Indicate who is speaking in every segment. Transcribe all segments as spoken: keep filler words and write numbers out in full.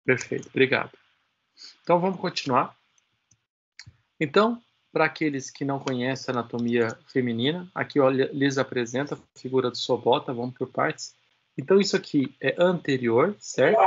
Speaker 1: Perfeito, obrigado. Então, vamos continuar. Então, para aqueles que não conhecem a anatomia feminina, aqui eu lhes apresento a figura do Sobota, vamos por partes. Então, isso aqui é anterior, certo?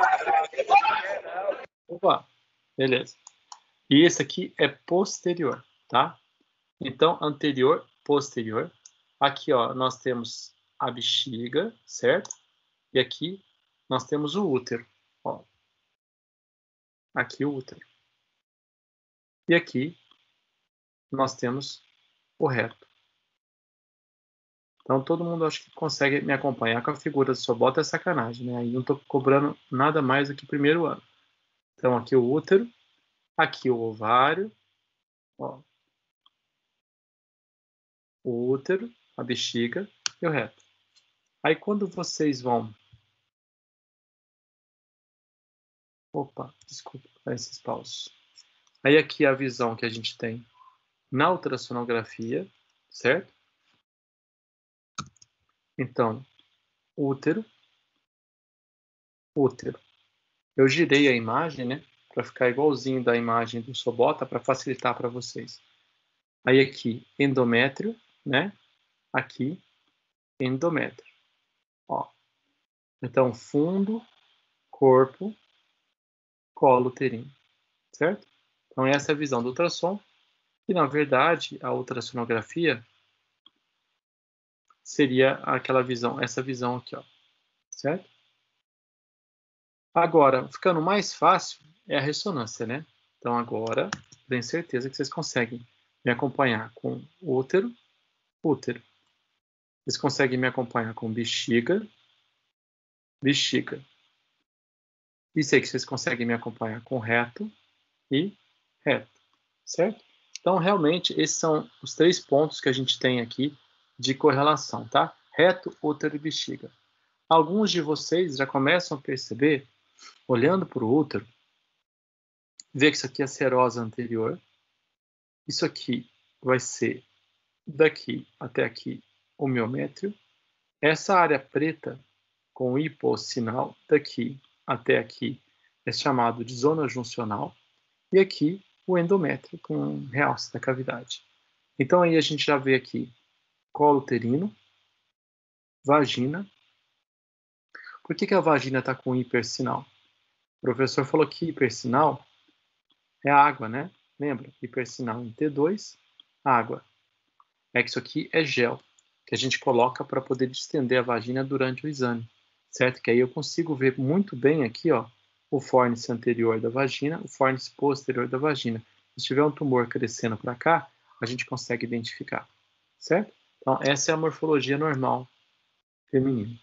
Speaker 1: Opa, beleza. E esse aqui é posterior, tá? Então, anterior, posterior. Aqui, ó, nós temos a bexiga, certo? E aqui nós temos o útero, ó. Aqui o útero. E aqui nós temos o reto. Então, todo mundo acho que consegue me acompanhar com a figura do Sobota, é sacanagem, né? Aí não estou cobrando nada mais do que o primeiro ano. Então, aqui o útero, aqui o ovário, ó. O útero, a bexiga e o reto. Aí, quando vocês vão... Opa, desculpa, esses paus. Aí, aqui a visão que a gente tem na ultrassonografia, certo? Então, útero, útero. Eu girei a imagem, né, para ficar igualzinho da imagem do Sobota, para facilitar para vocês. Aí aqui, endométrio, né? Aqui, endométrio. Ó. Então, fundo, corpo, colo uterino, certo? Então, essa é a visão do ultrassom. E, na verdade, a ultrassonografia seria aquela visão, essa visão aqui, ó, certo? Agora, ficando mais fácil, é a ressonância, né? Então, agora, tenho certeza que vocês conseguem me acompanhar com útero, útero. Vocês conseguem me acompanhar com bexiga, bexiga. E sei que vocês conseguem me acompanhar com reto e reto, certo? Então, realmente, esses são os três pontos que a gente tem aqui de correlação, tá? Reto, útero e bexiga. Alguns de vocês já começam a perceber, olhando para o útero, ver que isso aqui é a serosa anterior. Isso aqui vai ser daqui até aqui o miométrio. Essa área preta com hipossinal daqui até aqui é chamado de zona juncional. E aqui o endométrio com realce da cavidade. Então aí a gente já vê aqui colo uterino, vagina. Por que, que a vagina está com hipersinal? O professor falou que hipersinal é água, né? Lembra? Hipersinal em T dois, água. É que isso aqui é gel, que a gente coloca para poder distender a vagina durante o exame, certo? Que aí eu consigo ver muito bem aqui, ó, o fórnice anterior da vagina, o fórnice posterior da vagina. Se tiver um tumor crescendo para cá, a gente consegue identificar, certo? Então, essa é a morfologia normal feminina.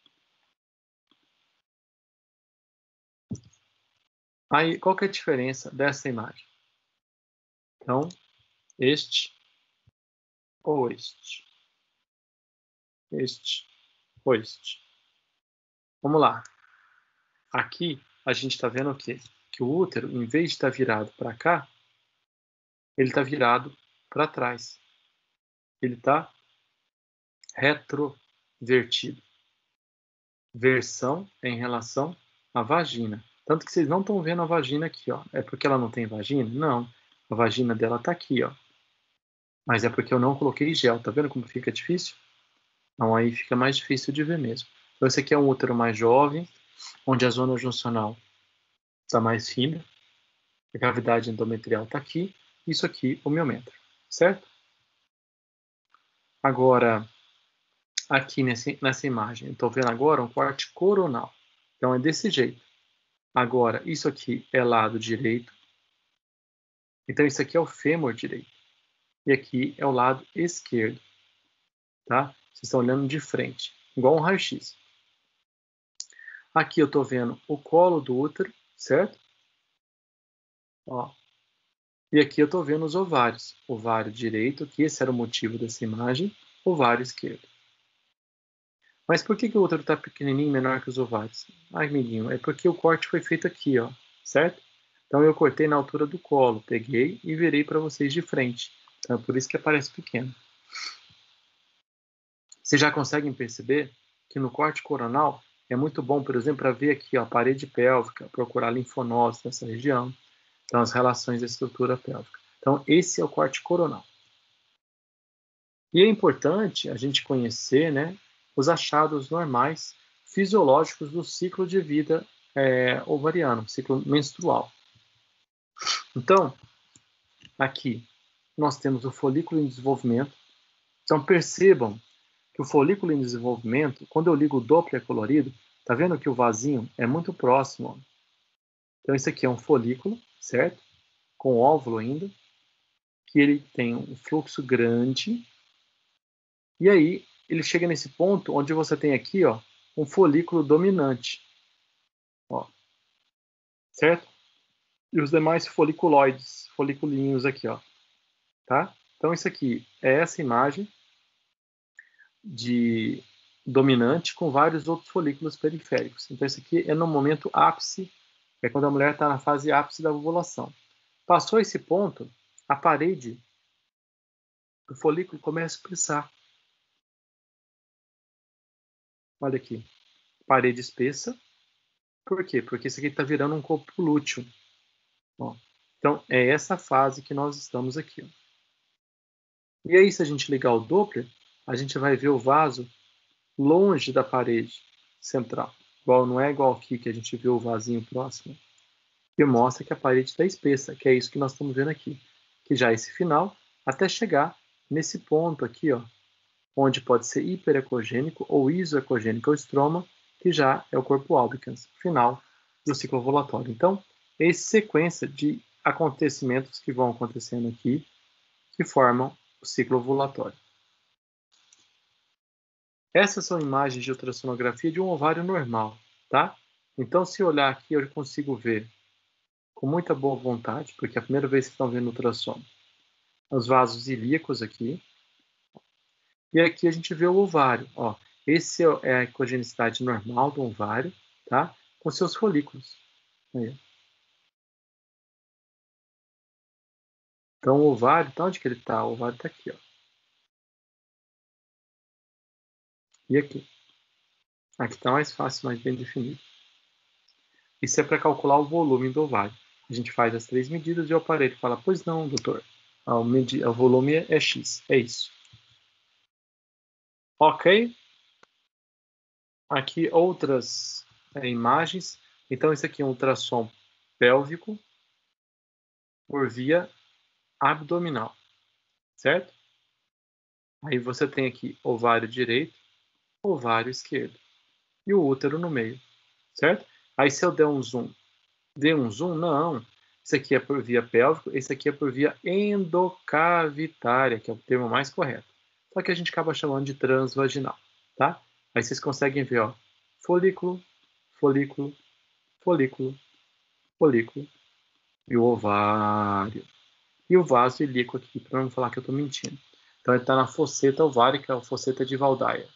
Speaker 1: Aí, qual que é a diferença dessa imagem? Então, este ou este. Este ou este. Vamos lá. Aqui, a gente está vendo o quê? Que o útero, em vez de estar virado para cá, ele está virado para trás. Ele está retrovertido. Versão em relação à vagina. Tanto que vocês não estão vendo a vagina aqui, ó. É porque ela não tem vagina? Não. A vagina dela está aqui, ó. Mas é porque eu não coloquei gel. Tá vendo como fica difícil? Então aí fica mais difícil de ver mesmo. Então esse aqui é um útero mais jovem, onde a zona juncional está mais fina. A cavidade endometrial está aqui. Isso aqui, o miométrio. Certo? Agora, aqui nesse, nessa imagem, eu estou vendo agora um corte coronal. Então é desse jeito. Agora, isso aqui é lado direito. Então isso aqui é o fêmur direito. E aqui é o lado esquerdo. Tá? Vocês estão olhando de frente, igual um raio-x. Aqui eu estou vendo o colo do útero, certo? Ó. E aqui eu estou vendo os ovários. Ovário direito, que esse era o motivo dessa imagem. Ovário esquerdo. Mas por que, que o útero está pequenininho, menor que os ovários? Ai, amiguinho, é porque o corte foi feito aqui, ó, certo? Então eu cortei na altura do colo, peguei e virei para vocês de frente. Então é por isso que aparece pequeno. Vocês já conseguem perceber que no corte coronal é muito bom, por exemplo, para ver aqui ó, a parede pélvica, procurar linfonodos nessa região. Então, as relações da estrutura pélvica. Então, esse é o corte coronal. E é importante a gente conhecer, né, os achados normais fisiológicos do ciclo de vida é, ovariano, ciclo menstrual. Então, aqui nós temos o folículo em desenvolvimento. Então, percebam que o folículo em desenvolvimento, quando eu ligo o Doppler colorido, tá vendo que o vasinho é muito próximo? Ó. Então, esse aqui é um folículo, certo? Com óvulo ainda, que ele tem um fluxo grande. E aí, ele chega nesse ponto onde você tem aqui, ó, um folículo dominante. Ó, certo? E os demais foliculoides, foliculinhos aqui, ó. Tá? Então, isso aqui é essa imagem de dominante com vários outros folículos periféricos. Então, isso aqui é no momento ápice, é quando a mulher está na fase ápice da ovulação. Passou esse ponto, a parede do folículo começa a espessar. Olha aqui, parede espessa. Por quê? Porque isso aqui está virando um corpo lúteo. Ó. Então, é essa fase que nós estamos aqui. Ó. E aí, se a gente ligar o Doppler, a gente vai ver o vaso longe da parede central. Igual, não é igual aqui que a gente vê o vasinho próximo. Que mostra que a parede está espessa, que é isso que nós estamos vendo aqui. Que já é esse final, até chegar nesse ponto aqui, ó, onde pode ser hiperecogênico ou isoecogênico, o estroma, que já é o corpo albicans, final do ciclo ovulatório. Então, é essa sequência de acontecimentos que vão acontecendo aqui, que formam o ciclo ovulatório. Essas são imagens de ultrassonografia de um ovário normal, tá? Então, se eu olhar aqui, eu consigo ver com muita boa vontade, porque é a primeira vez que estão vendo ultrassom, os vasos ilíacos aqui. E aqui a gente vê o ovário. Ó, esse é a ecogenicidade normal do ovário, tá? Com seus folículos. Aí. Então, o ovário, tá onde que ele está? O ovário está aqui, ó. E aqui. Aqui está mais fácil, mais bem definido. Isso é para calcular o volume do ovário. A gente faz as três medidas e o aparelho fala, pois não, doutor, o, medi- o volume é X. É isso. Ok? Aqui outras é, imagens. Então, esse aqui é um ultrassom pélvico por via abdominal, certo? Aí você tem aqui ovário direito, ovário esquerdo e o útero no meio, certo? Aí se eu der um zoom, dê um zoom? Não. Esse aqui é por via pélvico, esse aqui é por via endocavitária, que é o termo mais correto. Só que a gente acaba chamando de transvaginal, tá? Aí vocês conseguem ver, ó, folículo, folículo, folículo, folículo e o ovário. E o vaso ilíaco aqui, para não falar que eu estou mentindo. Então ele está na fosseta ovárica, a fosseta de Waldeyer.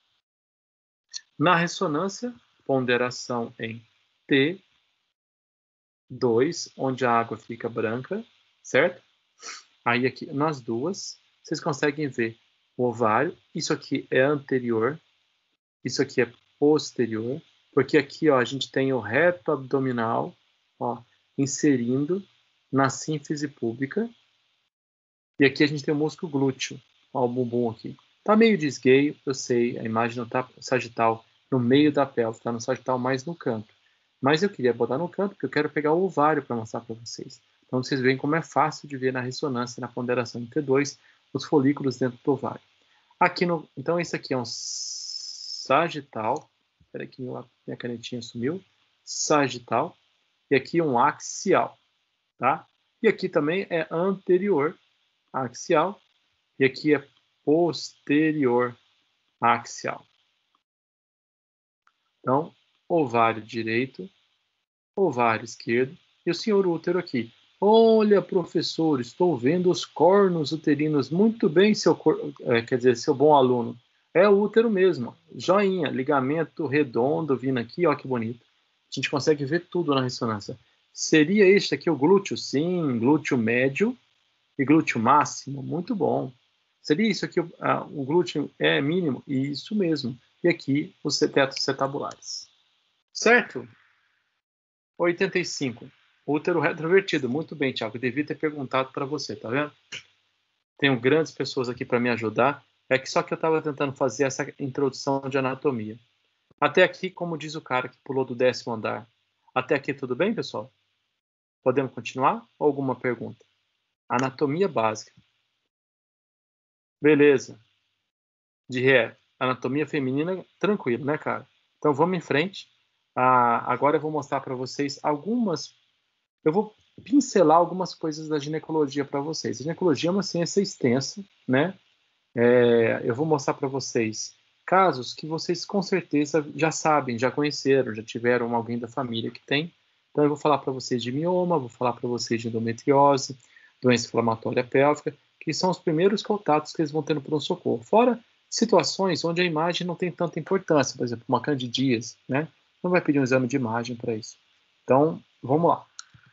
Speaker 1: Na ressonância, ponderação em T dois, onde a água fica branca, certo? Aí aqui, nas duas, vocês conseguem ver o ovário. Isso aqui é anterior, isso aqui é posterior, porque aqui ó, a gente tem o reto abdominal ó, inserindo na sínfise púbica. E aqui a gente tem o músculo glúteo, ó, o bumbum aqui. Tá meio desgueio, eu sei, a imagem não tá sagital no meio da pelve, tá no sagital mais no canto. Mas eu queria botar no canto porque eu quero pegar o ovário para mostrar para vocês. Então vocês veem como é fácil de ver na ressonância, na ponderação de T dois, os folículos dentro do ovário. Aqui no, então esse aqui é um sagital. Espera que minha canetinha sumiu. Sagital. E aqui um axial, tá? E aqui também é anterior axial. E aqui é posterior axial. Então, ovário direito, ovário esquerdo e o senhor útero aqui. Olha, professor, estou vendo os cornos uterinos. Muito bem, seu, cor... é, quer dizer, seu bom aluno. É o útero mesmo. Joinha, ligamento redondo vindo aqui, ó que bonito. A gente consegue ver tudo na ressonância. Seria este aqui o glúteo? Sim, glúteo médio e glúteo máximo. Muito bom. Seria isso aqui, uh, o glúteo é mínimo? Isso mesmo. e aqui os tetos cetabulares. Certo? oitenta e cinco. Útero retrovertido. Muito bem, Thiago. Eu devia ter perguntado para você, tá vendo? Tenho grandes pessoas aqui para me ajudar. É que só que eu estava tentando fazer essa introdução de anatomia. Até aqui, como diz o cara que pulou do décimo andar. Até aqui tudo bem, pessoal? Podemos continuar? Ou alguma pergunta? Anatomia básica. Beleza. De ré. Anatomia feminina, tranquilo, né, cara? Então vamos em frente. Ah, agora eu vou mostrar para vocês algumas... Eu vou pincelar algumas coisas da ginecologia para vocês. A ginecologia é uma ciência extensa, né? É, eu vou mostrar para vocês casos que vocês com certeza já sabem, já conheceram, já tiveram alguém da família que tem. Então eu vou falar para vocês de mioma, vou falar para vocês de endometriose, doença inflamatória pélvica, que são os primeiros contatos que eles vão ter no pronto-socorro. Fora situações onde a imagem não tem tanta importância, por exemplo, uma candidíase, né? Não vai pedir um exame de imagem para isso. Então, vamos lá.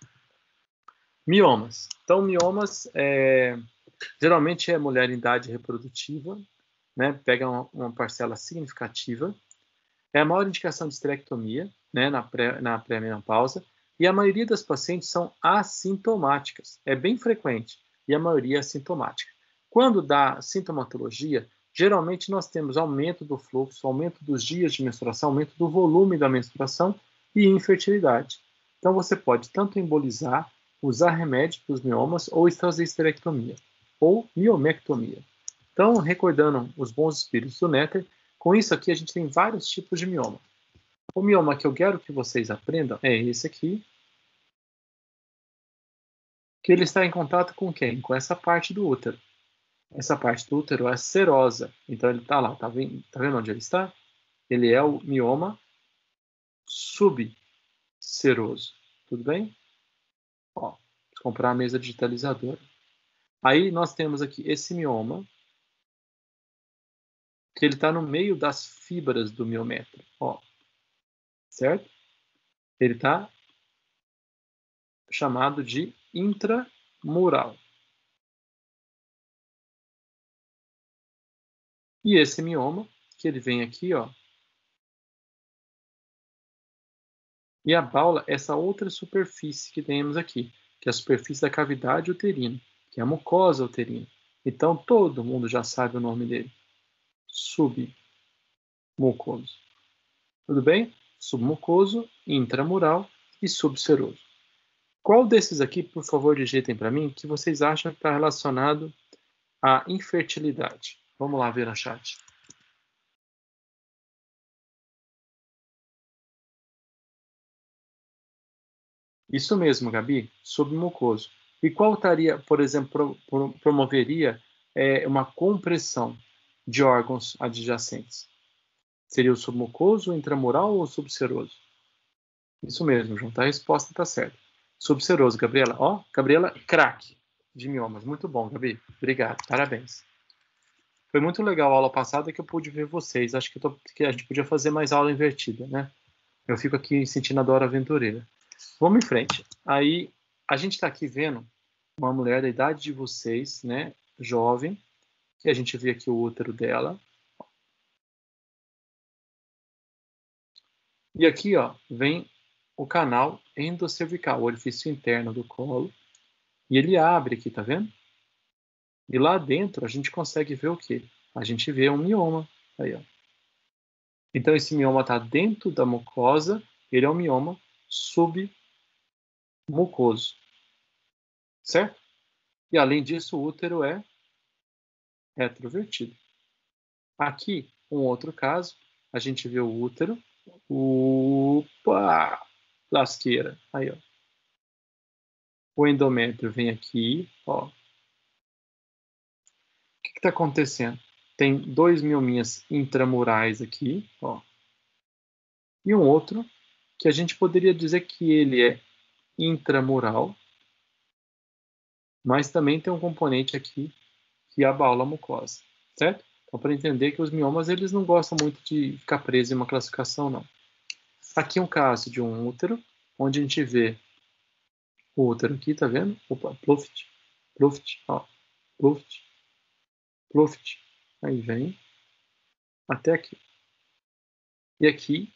Speaker 1: Miomas. Então, miomas, é, geralmente é mulher em idade reprodutiva, né, pega uma, uma parcela significativa. É a maior indicação de esterectomia, né, na, pré, na pré-menopausa, e a maioria das pacientes são assintomáticas. É bem frequente, e a maioria é assintomática. Quando dá sintomatologia, geralmente nós temos aumento do fluxo, aumento dos dias de menstruação, aumento do volume da menstruação e infertilidade. Então você pode tanto embolizar, usar remédio para os miomas ou fazer esterectomia, ou miomectomia. Então, recordando os bons espíritos do néter, com isso aqui a gente tem vários tipos de mioma. O mioma que eu quero que vocês aprendam é esse aqui, que ele está em contato com quem? Com essa parte do útero. Essa parte do útero é serosa, então ele está lá, tá vendo, tá vendo onde ele está? Ele é o mioma subseroso, tudo bem? Ó, vou comprar a mesa digitalizadora. Aí nós temos aqui esse mioma, que ele está no meio das fibras do miométrio, ó, certo? Ele está chamado de intramural. E esse mioma, que ele vem aqui, ó, e abala essa outra superfície que temos aqui, que é a superfície da cavidade uterina, que é a mucosa uterina. Então, todo mundo já sabe o nome dele. Submucoso. Tudo bem? Submucoso, intramural e subseroso. Qual desses aqui, por favor, digitem para mim, que vocês acham que está relacionado à infertilidade? Vamos lá ver no chat. Isso mesmo, Gabi, submucoso. E qual estaria, por exemplo, pro, pro, promoveria é, uma compressão de órgãos adjacentes? Seria o submucoso, o intramural ou o subseroso? Isso mesmo, João, tá? A resposta está certa. Subseroso, Gabriela. Ó, Gabriela, craque de miomas. Muito bom, Gabi. Obrigado, parabéns. Foi muito legal a aula passada que eu pude ver vocês. Acho que, eu tô, que a gente podia fazer mais aula invertida, né? Eu fico aqui sentindo a Dora Aventureira. Vamos em frente. Aí, a gente está aqui vendo uma mulher da idade de vocês, né, jovem, que a gente vê aqui o útero dela. E aqui, ó, vem o canal endocervical, o orifício interno do colo. E ele abre aqui, tá vendo? E lá dentro a gente consegue ver o quê? A gente vê um mioma. Aí, ó. Então, esse mioma está dentro da mucosa, ele é um mioma submucoso. Certo? E além disso, o útero é retrovertido. Aqui, um outro caso, a gente vê o útero. Opa! Lasqueira. Aí, ó. O endométrio vem aqui, ó. O que está acontecendo? Tem dois miominhas intramurais aqui, ó. E um outro que a gente poderia dizer que ele é intramural, mas também tem um componente aqui que abala a mucosa, certo? Então, para entender que os miomas, eles não gostam muito de ficar presos em uma classificação, não. Aqui é um caso de um útero, onde a gente vê o útero aqui, tá vendo? Opa, pluft, pluft, ó, pluft, pluft. Aí vem até aqui. E aqui,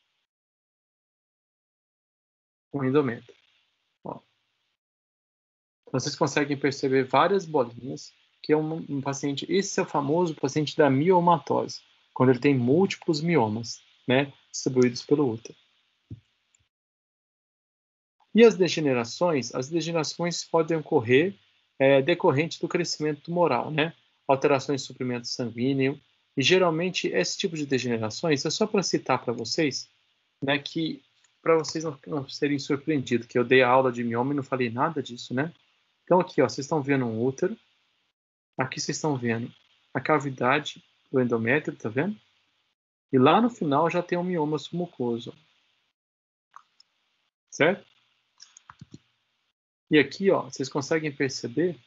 Speaker 1: o endométrio. Ó. Então, vocês conseguem perceber várias bolinhas, que é um, um paciente, esse é o famoso paciente da miomatose, quando ele tem múltiplos miomas, né, distribuídos pelo útero. E as degenerações? As degenerações podem ocorrer é, decorrente do crescimento tumoral, né? Alterações de suprimento sanguíneo. E geralmente esse tipo de degenerações, é só para citar para vocês, né, que para vocês não, não serem surpreendidos, que eu dei a aula de mioma e não falei nada disso, né? Então aqui, ó, vocês estão vendo um útero. Aqui vocês estão vendo a cavidade do endométrio, tá vendo? E lá no final já tem um mioma submucoso, certo? E aqui, ó, vocês conseguem perceber,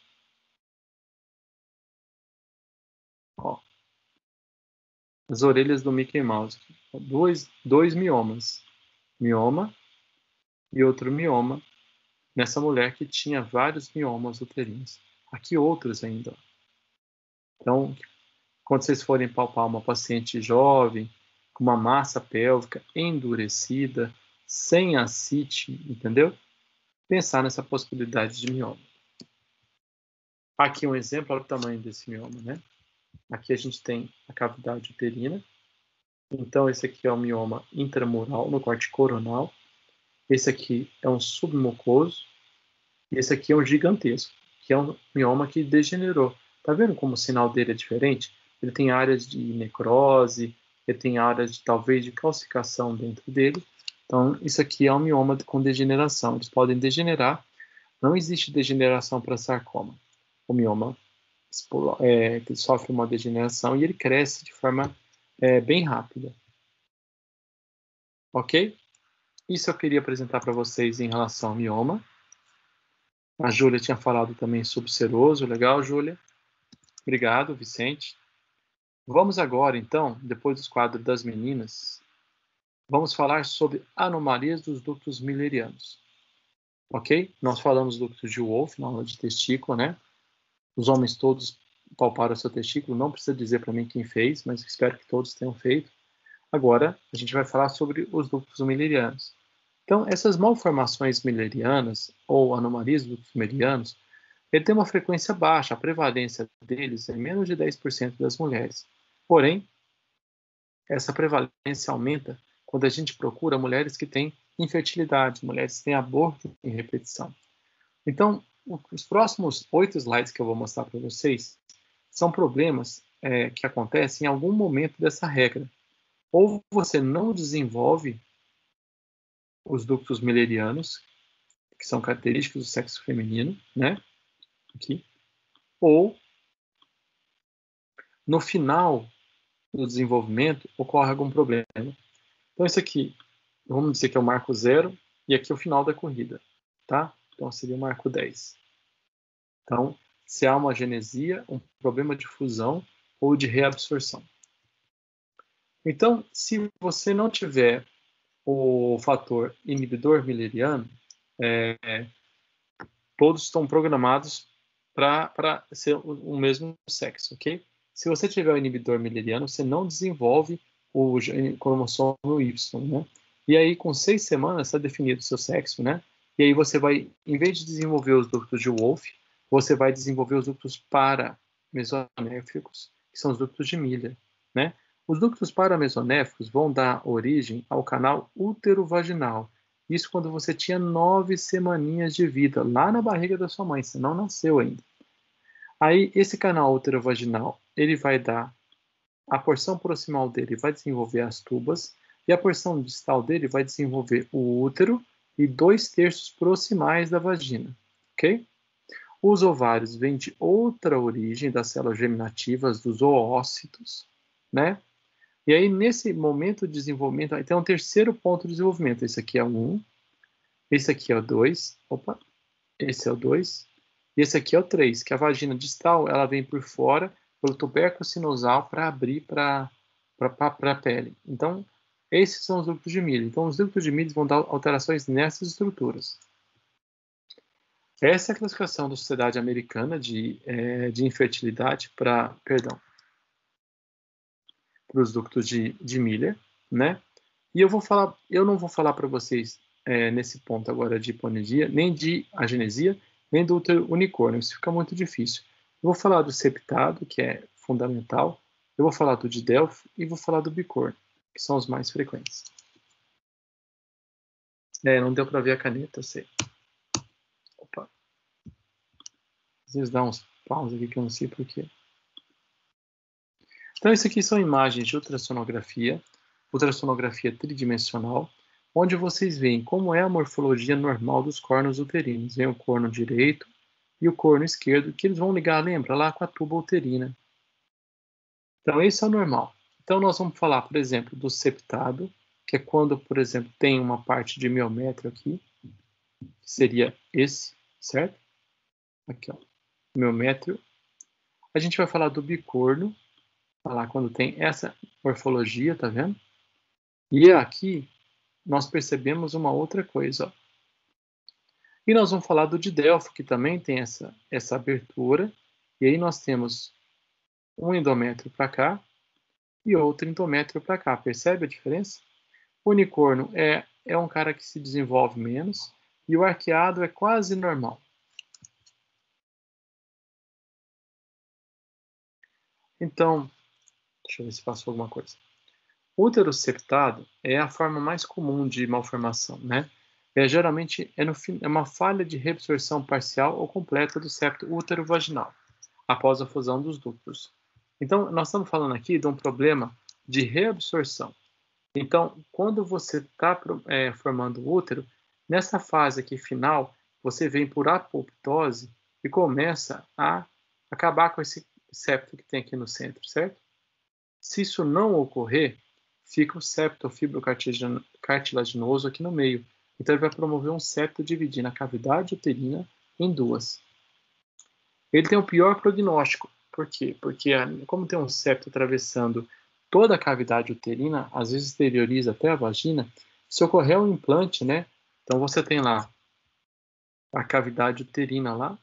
Speaker 1: ó, as orelhas do Mickey Mouse. Dois, dois miomas. Mioma e outro mioma nessa mulher que tinha vários miomas uterinos. Aqui outros ainda. Então, quando vocês forem palpar uma paciente jovem, com uma massa pélvica endurecida, sem ascite, entendeu? Pensar nessa possibilidade de mioma. Aqui um exemplo, olha o tamanho desse mioma, né? Aqui a gente tem a cavidade uterina. Então, esse aqui é o mioma intramural, no corte coronal. Esse aqui é um submucoso. E esse aqui é um gigantesco, que é um mioma que degenerou. Tá vendo como o sinal dele é diferente? Ele tem áreas de necrose, ele tem áreas de, talvez, de calcificação dentro dele. Então, isso aqui é um mioma com degeneração. Eles podem degenerar. Não existe degeneração para sarcoma. O mioma é, que sofre uma degeneração e ele cresce de forma é, bem rápida. Ok? Isso eu queria apresentar para vocês em relação ao mioma. A Júlia tinha falado também subseroso. Legal, Júlia? Obrigado, Vicente. Vamos agora, então, depois dos quadros das meninas, vamos falar sobre anomalias dos ductos millerianos. Ok? Nós falamos do ducto de Wolff na aula de testículo, né? Os homens todos palparam seu testículo. Não precisa dizer para mim quem fez, mas espero que todos tenham feito. Agora, a gente vai falar sobre os ductos millerianos. Então, essas malformações millerianas, ou anomalias dos ductos millerianos, ele tem uma frequência baixa, a prevalência deles é menos de dez por cento das mulheres. Porém, essa prevalência aumenta quando a gente procura mulheres que têm infertilidade, mulheres que têm aborto em repetição. Então, os próximos oito slides que eu vou mostrar para vocês são problemas é, que acontecem em algum momento dessa regra. Ou você não desenvolve os ductos millerianos, que são característicos do sexo feminino, né? Aqui. Ou, no final do desenvolvimento, ocorre algum problema. Então, isso aqui, vamos dizer que é o marco zero, e aqui é o final da corrida, tá? Então, seria o marco dez. Então, se há uma agenesia, um problema de fusão ou de reabsorção. Então, se você não tiver o fator inibidor milleriano, é, todos estão programados para ser o, o mesmo sexo, ok? Se você tiver o inibidor milleriano, você não desenvolve o cromossomo Y, né? E aí, com seis semanas, está definido o seu sexo, né? E aí você vai, em vez de desenvolver os ductos de Wolff, você vai desenvolver os ductos paramesonéficos, que são os ductos de Miller, né? Os ductos paramesonéficos vão dar origem ao canal útero-vaginal. Isso quando você tinha nove semaninhas de vida, lá na barriga da sua mãe, você não nasceu ainda. Aí, esse canal útero-vaginal, ele vai dar, a porção proximal dele vai desenvolver as tubas, e a porção distal dele vai desenvolver o útero e dois terços proximais da vagina, ok? Os ovários vêm de outra origem, das células germinativas, dos oócitos, né? E aí, nesse momento de desenvolvimento, aí tem um terceiro ponto de desenvolvimento. Esse aqui é o um, esse aqui é o dois, opa, esse é o dois, e esse aqui é o três, que a vagina distal, ela vem por fora, pelo tubérculo sinosal, para abrir para a pele. Então, esses são os ductos de Miller. Então, os ductos de Miller vão dar alterações nessas estruturas. Essa é a classificação da Sociedade Americana de, é, de Infertilidade para, perdão, para os ductos de, de Miller, né? E eu vou falar, eu não vou falar para vocês é, nesse ponto agora de hiponesia, nem de agenesia, nem do útero unicórnio. Isso fica muito difícil. Eu vou falar do septado, que é fundamental. Eu vou falar do de Delphi e vou falar do bicórnio, que são os mais frequentes. É, não deu para ver a caneta, eu sei. Opa. Às vezes dá uns paus aqui que eu não sei porquê. Então, isso aqui são imagens de ultrassonografia, ultrassonografia tridimensional, onde vocês veem como é a morfologia normal dos cornos uterinos. Vem o corno direito e o corno esquerdo, que eles vão ligar, lembra, lá com a tuba uterina. Então, isso é o normal. Então, nós vamos falar, por exemplo, do septado, que é quando, por exemplo, tem uma parte de miométrio aqui, que seria esse, certo? Aqui, ó, miométrio. A gente vai falar do bicorno, falar quando tem essa morfologia, tá vendo? E aqui nós percebemos uma outra coisa, ó. E nós vamos falar do de Delphi, que também tem essa, essa abertura. E aí nós temos um endométrio para cá e outro endométrio para cá. Percebe a diferença? O unicórnio é, é um cara que se desenvolve menos e o arqueado é quase normal. Então, deixa eu ver se passou alguma coisa. O útero septado é a forma mais comum de malformação, né? É, geralmente é, no, é uma falha de reabsorção parcial ou completa do septo útero-vaginal, após a fusão dos ductos. Então, nós estamos falando aqui de um problema de reabsorção. Então, quando você está é, formando o útero, nessa fase aqui final, você vem por apoptose e começa a acabar com esse septo que tem aqui no centro, certo? Se isso não ocorrer, fica o septo fibrocartilaginoso aqui no meio. Então, ele vai promover um septo dividindo a cavidade uterina em duas. Ele tem o pior prognóstico. Por quê? Porque, como tem um septo atravessando toda a cavidade uterina, às vezes exterioriza até a vagina, se ocorrer um implante, né? Então, você tem lá a cavidade uterina lá,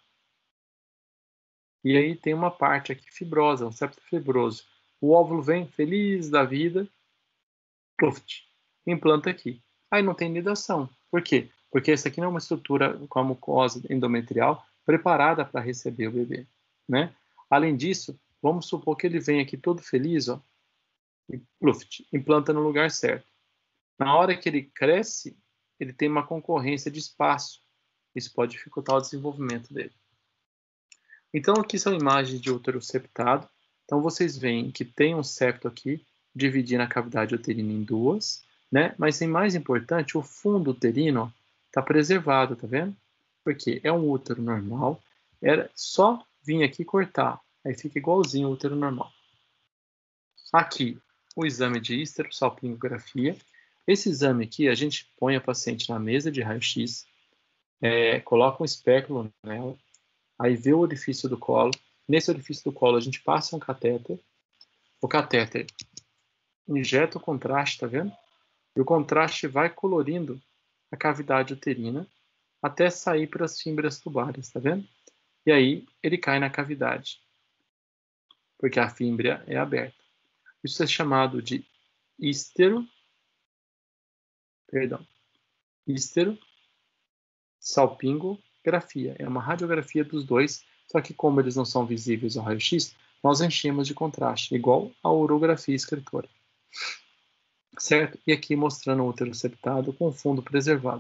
Speaker 1: e aí tem uma parte aqui fibrosa, um septo fibroso. O óvulo vem feliz da vida, pluft, implanta aqui. Aí não tem nidação. Por quê? Porque essa aqui não é uma estrutura com a mucosa endometrial preparada para receber o bebê, né? Além disso, vamos supor que ele vem aqui todo feliz, ó, e pluft, implanta no lugar certo. Na hora que ele cresce, ele tem uma concorrência de espaço. Isso pode dificultar o desenvolvimento dele. Então, aqui são imagens de útero septado. Então, vocês veem que tem um septo aqui, dividindo a cavidade uterina em duas, né? Mas, o mais importante, o fundo uterino está preservado, tá vendo? Porque é um útero normal, era só vir aqui cortar, aí fica igualzinho o útero normal. Aqui, o exame de histerosalpingografia. Esse exame aqui, a gente põe a paciente na mesa de raio-x, é, coloca um espéculo nela, aí vê o orifício do colo. Nesse orifício do colo, a gente passa um catéter. O catéter injeta o contraste, tá vendo? E o contraste vai colorindo a cavidade uterina até sair para as fímbrias tubárias, tá vendo? E aí ele cai na cavidade, porque a fímbria é aberta. Isso é chamado de histero, perdão, histero salpingografia. É uma radiografia dos dois, só que como eles não são visíveis ao raio-x, nós enchemos de contraste, igual a urografia escritora. Certo? E aqui mostrando o útero septado com o fundo preservado.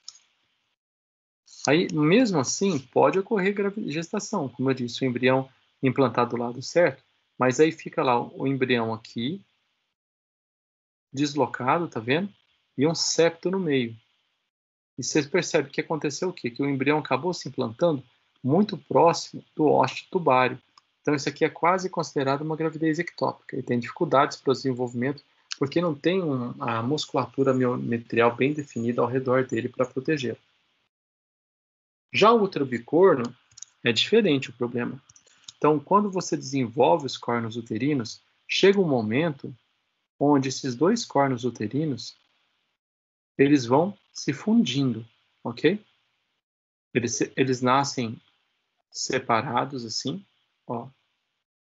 Speaker 1: Aí, mesmo assim, pode ocorrer gestação, como eu disse, o embrião implantado do lado certo, mas aí fica lá o embrião aqui, deslocado, tá vendo? E um septo no meio. E vocês percebem que aconteceu o quê? Que o embrião acabou se implantando muito próximo do ósteo tubário. Então, isso aqui é quase considerado uma gravidez ectópica. Ele tem dificuldades para o desenvolvimento porque não tem um, a musculatura miometrial bem definida ao redor dele para protegê-lo. Já o útero bicorno é diferente o problema. Então, quando você desenvolve os cornos uterinos, chega um momento onde esses dois cornos uterinos eles vão se fundindo, ok? Eles, eles nascem separados assim, ó.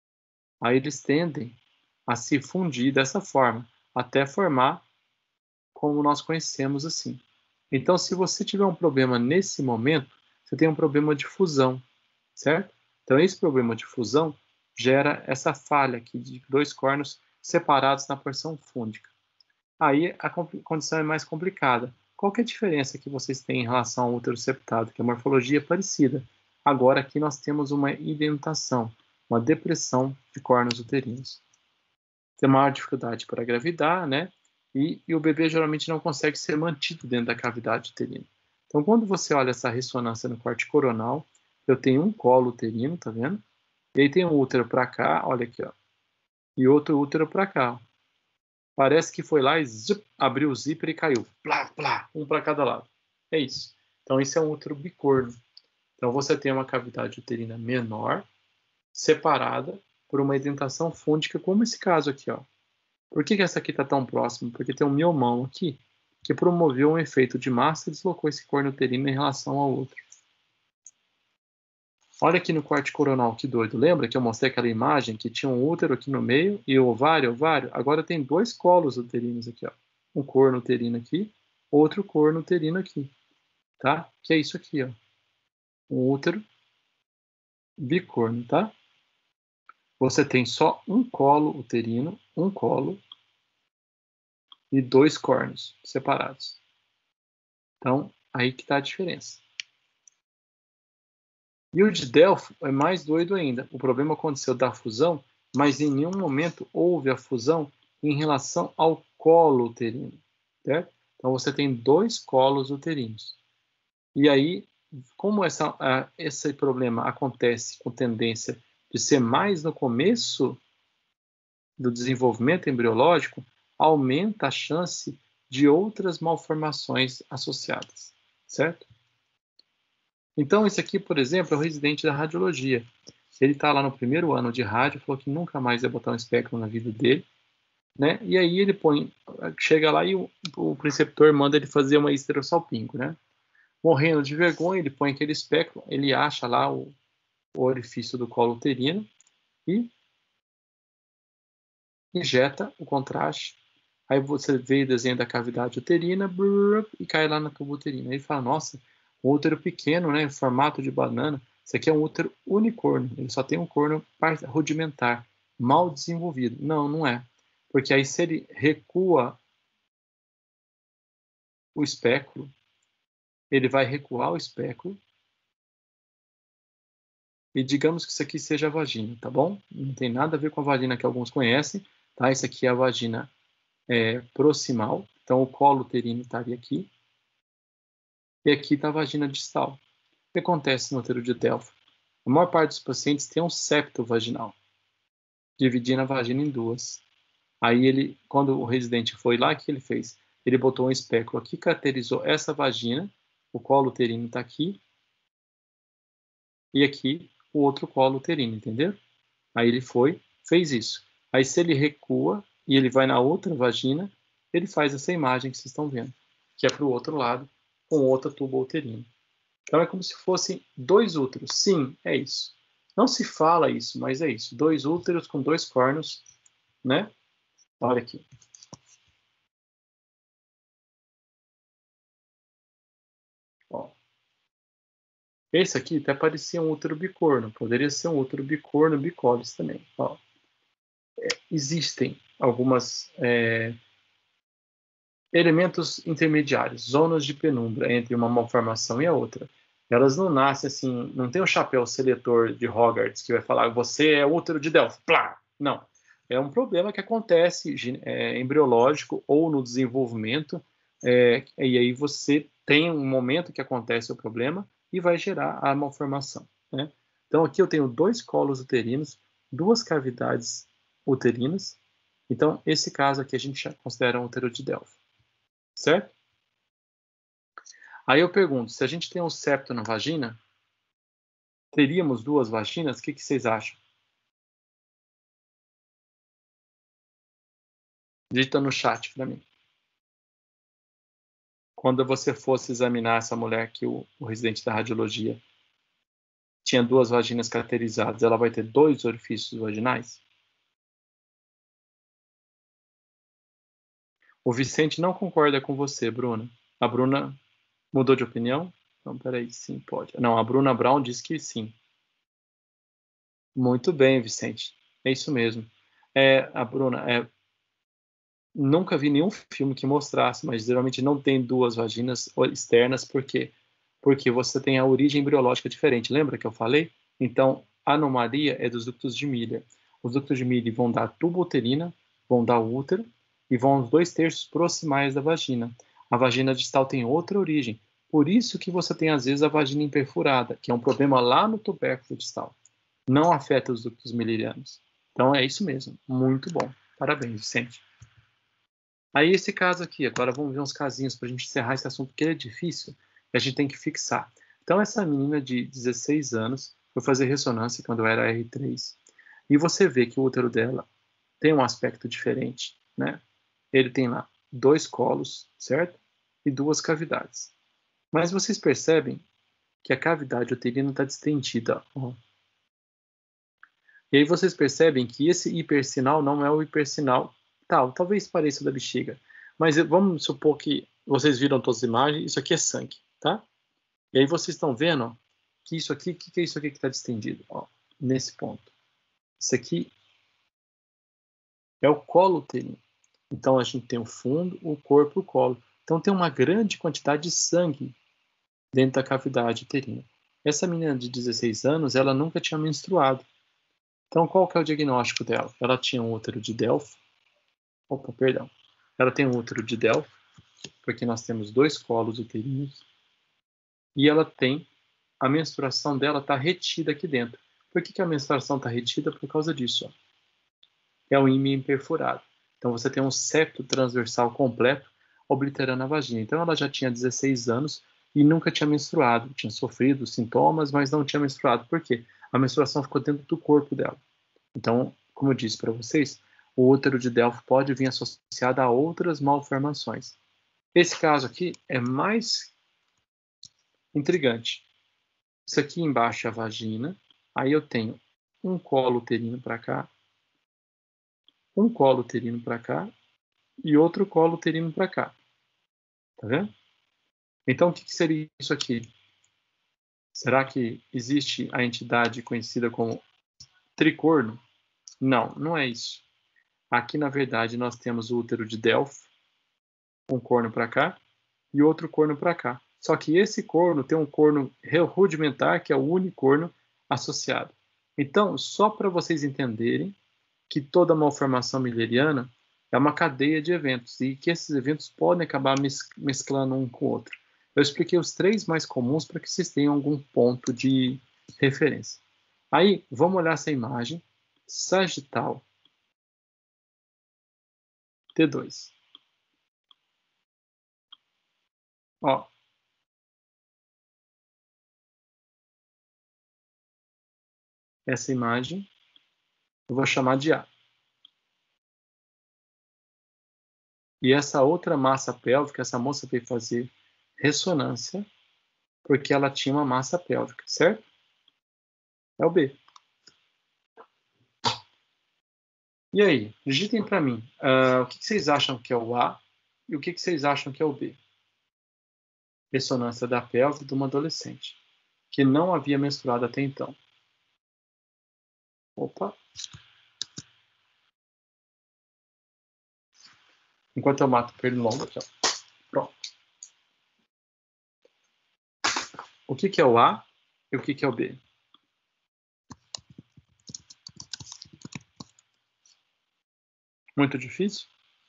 Speaker 1: Aí eles tendem a se fundir dessa forma, até formar como nós conhecemos assim. Então, se você tiver um problema nesse momento, você tem um problema de fusão, certo? Então, esse problema de fusão gera essa falha aqui de dois córneos separados na porção fúndica. Aí a condição é mais complicada. Qual que é a diferença que vocês têm em relação ao útero septado? Que a morfologia é parecida. Agora aqui nós temos uma indentação, uma depressão de córneos uterinos. Tem maior dificuldade para gravidar, né? E, e o bebê geralmente não consegue ser mantido dentro da cavidade uterina. Então, quando você olha essa ressonância no corte coronal, eu tenho um colo uterino, tá vendo? E aí tem um útero para cá, olha aqui, ó. E outro útero para cá, ó. Parece que foi lá e zup, abriu o zíper e caiu. Plá, plá, um para cada lado. É isso. Então, isso é um útero bicorno. Então, você tem uma cavidade uterina menor, separada por uma indentação fúndica, como esse caso aqui, ó. Por que, que essa aqui está tão próxima? Porque tem um miomão aqui, que promoveu um efeito de massa e deslocou esse córneo uterino em relação ao outro. Olha aqui no corte coronal, que doido. Lembra que eu mostrei aquela imagem que tinha um útero aqui no meio e o ovário, ovário? Agora tem dois colos uterinos aqui, ó. Um corno uterino aqui, outro corno uterino aqui, tá? Que é isso aqui, ó. Um útero bicorno, tá? Você tem só um colo uterino, um colo e dois córneos separados. Então, aí que está a diferença. E o de Delphi é mais doido ainda. O problema aconteceu da fusão, mas em nenhum momento houve a fusão em relação ao colo uterino, certo? Então você tem dois colos uterinos. E aí, como essa, esse problema acontece com tendência de ser mais no começo do desenvolvimento embriológico, aumenta a chance de outras malformações associadas, certo? Então, esse aqui, por exemplo, é o residente da radiologia. Ele está lá no primeiro ano de rádio, falou que nunca mais ia botar um espectro na vida dele, né? E aí ele põe, chega lá e o, o preceptor manda ele fazer uma histerosalpingo, né? Morrendo de vergonha, ele põe aquele espectro, ele acha lá o, o orifício do colo uterino e injeta o contraste. Aí você vê o desenho da cavidade uterina brrr, e cai lá na tuba uterina. Aí ele fala, nossa, um útero pequeno, né, em formato de banana. Isso aqui é um útero unicorno. Ele só tem um corno rudimentar, mal desenvolvido. Não, não é. Porque aí se ele recua o espéculo, ele vai recuar o espéculo e digamos que isso aqui seja a vagina, tá bom? Não tem nada a ver com a vagina que alguns conhecem, tá? Isso aqui é a vagina é, proximal. Então o colo uterino estaria aqui. E aqui está a vagina distal. O que acontece no útero de Delphi? A maior parte dos pacientes tem um septo vaginal, dividindo a vagina em duas. Aí ele, quando o residente foi lá, o que ele fez? Ele botou um espéculo aqui, caracterizou essa vagina, o colo uterino está aqui, e aqui o outro colo uterino, entendeu? Aí ele foi, fez isso. Aí se ele recua e ele vai na outra vagina, ele faz essa imagem que vocês estão vendo, que é para o outro lado, com outra tuba uterina. Então é como se fossem dois úteros. Sim, é isso. Não se fala isso, mas é isso. Dois úteros com dois cornos, né? Olha aqui. Ó. Esse aqui até parecia um útero bicorno. Poderia ser um útero bicorno bicolis também. Ó. É, existem algumas é, elementos intermediários, zonas de penumbra entre uma malformação e a outra. Elas não nascem assim, não tem o um chapéu seletor de Hogarth que vai falar você é útero de Delphi, plá! Não. É um problema que acontece é, embriológico ou no desenvolvimento, é, e aí você tem um momento que acontece o problema e vai gerar a malformação, né? Então aqui eu tenho dois colos uterinos, duas cavidades uterinas. Então esse caso aqui a gente já considera um útero de Delphi, certo? Aí eu pergunto, se a gente tem um septo na vagina, teríamos duas vaginas? O que, que vocês acham? Digita no chat para mim. Quando você fosse examinar essa mulher que o, o residente da radiologia tinha duas vaginas caracterizadas, ela vai ter dois orifícios vaginais? O Vicente não concorda com você, Bruna. A Bruna mudou de opinião? Não, peraí, sim, pode. Não, a Bruna Brown disse que sim. Muito bem, Vicente. É isso mesmo. É, a Bruna, é, nunca vi nenhum filme que mostrasse, mas geralmente não tem duas vaginas externas, por quê? Porque você tem a origem embriológica diferente. Lembra que eu falei? Então, a anomalia é dos ductos de Miller. Os ductos de Miller vão dar tubo uterina, vão dar o útero e vão aos dois terços proximais da vagina. A vagina distal tem outra origem. Por isso que você tem, às vezes, a vagina imperfurada, que é um problema lá no tubérculo distal. Não afeta os ductos millerianos. Então, é isso mesmo. Muito bom. Parabéns, Vicente. Aí, esse caso aqui, agora vamos ver uns casinhos para a gente encerrar esse assunto, porque ele é difícil e a gente tem que fixar. Então, essa menina de dezesseis anos foi fazer ressonância quando eu era R três. E você vê que o útero dela tem um aspecto diferente, né? Ele tem lá dois colos, certo? E duas cavidades. Mas vocês percebem que a cavidade uterina está distendida. Ó. E aí vocês percebem que esse hipersinal não é o hipersinal tal. Talvez pareça da bexiga. Mas vamos supor que vocês viram todas as imagens. Isso aqui é sangue, tá? E aí vocês estão vendo ó, que isso aqui, o que, que é isso aqui que está distendido? Ó, nesse ponto. Isso aqui é o colo uterino. Então a gente tem o fundo, o corpo e o colo. Então tem uma grande quantidade de sangue dentro da cavidade uterina. Essa menina de dezesseis anos, ela nunca tinha menstruado. Então qual que é o diagnóstico dela? Ela tinha um útero de Delphi. Opa, perdão. Ela tem um útero de Delphi, porque nós temos dois colos uterinos. E ela tem, a menstruação dela está retida aqui dentro. Por que, que a menstruação está retida? Por causa disso. Ó. É o ímã imperfurado. Então você tem um septo transversal completo obliterando a vagina. Então ela já tinha dezesseis anos e nunca tinha menstruado. Tinha sofrido sintomas, mas não tinha menstruado. Por quê? A menstruação ficou dentro do corpo dela. Então, como eu disse para vocês, o útero de Delphi pode vir associado a outras malformações. Esse caso aqui é mais intrigante. Isso aqui embaixo é a vagina. Aí eu tenho um colo uterino para cá, um colo uterino para cá e outro colo uterino para cá. Tá vendo? Então, o que, que seria isso aqui? Será que existe a entidade conhecida como tricorno? Não, não é isso. Aqui, na verdade, nós temos o útero de Delphi, um corno para cá e outro corno para cá. Só que esse corno tem um corno rudimentar, que é o unicorno associado. Então, só para vocês entenderem que toda malformação milleriana é uma cadeia de eventos e que esses eventos podem acabar mesclando um com o outro. Eu expliquei os três mais comuns para que vocês tenham algum ponto de referência. Aí, vamos olhar essa imagem sagital T dois. Ó, essa imagem eu vou chamar de A. E essa outra massa pélvica, essa moça veio fazer ressonância porque ela tinha uma massa pélvica, certo? É o B. E aí, digitem para mim, uh, o que vocês acham que é o A e o que vocês acham que é o B? Ressonância da pelve de uma adolescente que não havia menstruado até então. Opa. Enquanto eu mato o pernilongo aqui, ó. Pronto. O que, que é o A e o que, que é o B? Muito difícil?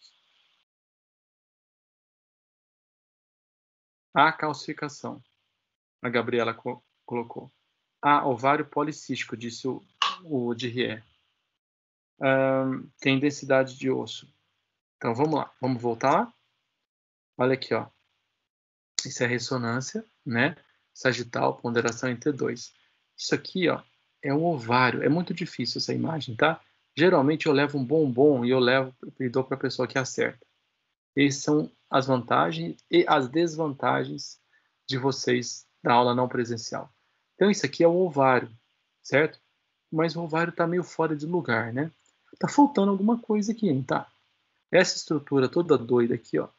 Speaker 1: A calcificação. A Gabriela co colocou. A ovário policístico, disse o, o Dirrier. Um, tem densidade de osso. Então vamos lá, vamos voltar lá? Olha aqui, ó. Isso é ressonância, né? Sagital, ponderação em T dois. Isso aqui, ó, é o ovário. É muito difícil essa imagem, tá? Geralmente eu levo um bombom e eu levo e dou para a pessoa que acerta. Essas são as vantagens e as desvantagens de vocês da aula não presencial. Então isso aqui é o ovário, certo? Mas o ovário está meio fora de lugar, né? Tá faltando alguma coisa aqui, não tá? Essa estrutura toda doida aqui, ó.